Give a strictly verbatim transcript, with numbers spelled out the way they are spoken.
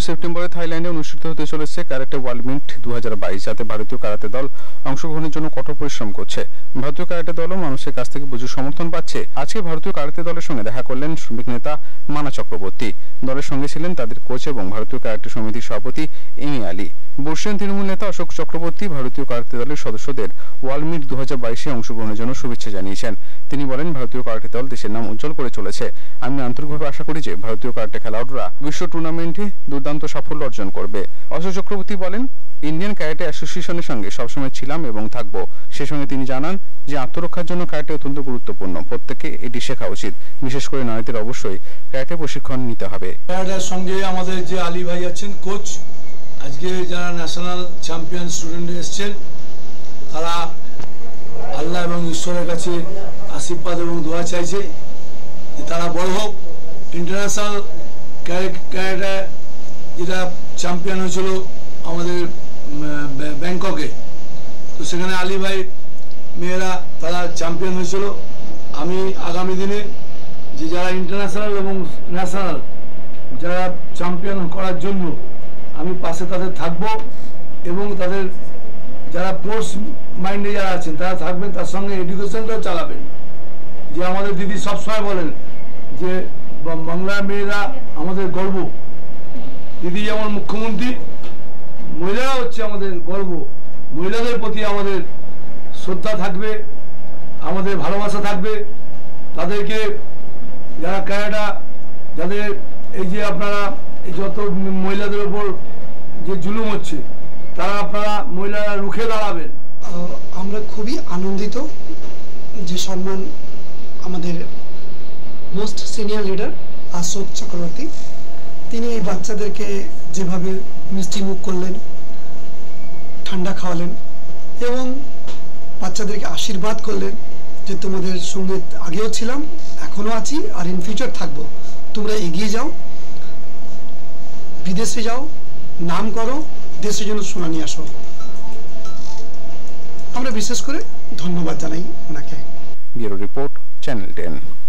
সেপ্টেম্বরে থাইল্যান্ডে অনুষ্ঠিত হতে চলেছে ক্যারাটে ওয়ার্ল্ড মিট দু হাজার বাইশ, যাতে ভারতীয় ক্যারাটে দল অংশগ্রহণের জন্য কঠোর পরিশ্রম করছে। ভারতীয় ক্যারাটে দলও মানুষের কাছ থেকে প্রচুর সমর্থন পাচ্ছে। আজকে ভারতীয় ক্যারাটে দলের সঙ্গে দেখা করলেন শ্রমিক নেতা মানা চক্রবর্তী। দলের সঙ্গে ছিলেন তাদের কোচ এবং ভারতীয় ক্যারাটে সমিতির সভাপতি এমি আলী। বর্ষিয়ান তৃণমূল নেতা অশোক চক্রবর্তী ভারতীয় ক্যারাটে দলের সদস্যদের ওয়ার্ল্ড মিট দু হাজার বাইশে অংশগ্রহণের জন্য শুভেচ্ছা জানিয়েছেন। তিনি বলেন, ভারতীয় ক্যারাটে দল দেশের নাম উজ্জ্বল করে চলেছে। আমি আন্তরিকভাবে আশা করি যে ভারতীয় ক্যারাটে খেলোয়াড়রা বিশ্ব টুর্নামেন্টে দুর্দান্ত সাফল্য অর্জন করবে। অশোক চক্রবর্তী বলেন, ইন্ডিয়ান ক্যারাটে অ্যাসোসিয়েশনের সঙ্গে সবসময় ছিলাম এবং থাকবো। সে সঙ্গে তিনি জানান যে আত্মরক্ষার জন্য ক্যারাটে অত্যন্ত গুরুত্বপূর্ণ। প্রত্যেককে এটি শেখা উচিত। বিশেষ করে নারীদের অবশ্যই ক্যারাটে প্রশিক্ষণ নিতে হবে। ক্যারাটের সঙ্গে আমাদের যে আলী ভাই আছেন কোচ, আজকে যারা ন্যাশনাল চ্যাম্পিয়ন স্টুডেন্ট এসছেন, তারা আল্লাহ এবং ঈশ্বরের কাছে আশীর্বাদ এবং দোয়া চাইছে যে তারা বড় হোক। ইন্টারন্যাশনাল ক্যারাটে যেটা চ্যাম্পিয়ন হয়েছিল আমাদের ব্যাংককে, তো সেখানে আলী ভাই মেয়েরা তারা চ্যাম্পিয়ন হয়েছিল। আমি আগামী দিনে যে যারা ইন্টারন্যাশনাল এবং ন্যাশনাল যারা চ্যাম্পিয়ন করার জন্য আমি পাশে তাদের থাকব এবং তাদের যারা স্পোর্টস মাইন্ডে যারা আছেন তারা থাকবেন, তার সঙ্গে এডুকেশনটাও চালাবেন। যে আমাদের দিদি সবসময় বলেন যে বাংলার মেয়েরা আমাদের গর্ব। দিদি যেমন মুখ্যমন্ত্রী, মহিলারা হচ্ছে আমাদের গর্ব। মহিলাদের প্রতি আমাদের শ্রদ্ধা থাকবে, আমাদের ভালোবাসা থাকবে। তাদেরকে যারা ক্যারাটা যাদের এই যে আপনারা এই যত মহিলাদের উপর যে জুলুম হচ্ছে, তারা আপনারা মহিলারা রুখে দাঁড়াবেন। আমরা খুবই আনন্দিত যে সম্মান আমাদের most senior leader Ashok Chakraborty, তিনি এই বাচ্চাদেরকে যেভাবে মিষ্টি মুখ করলেন, ঠান্ডা খাওয়ালেন এবং বাচ্চাদেরকে আশীর্বাদ করলেন যে তোমাদের সঙ্গে আগেও ছিলাম, এখনো আছি, আর ইন ফিউচার থাকবো। তোমরা এগিয়ে যাও, বিদেশে যাও, নাম করো, দেশের জন্য সোনা নিয়ে আসো। আমরা বিশেষ করে ধন্যবাদ জানাই ওনাকে। Bureau report, channel ten.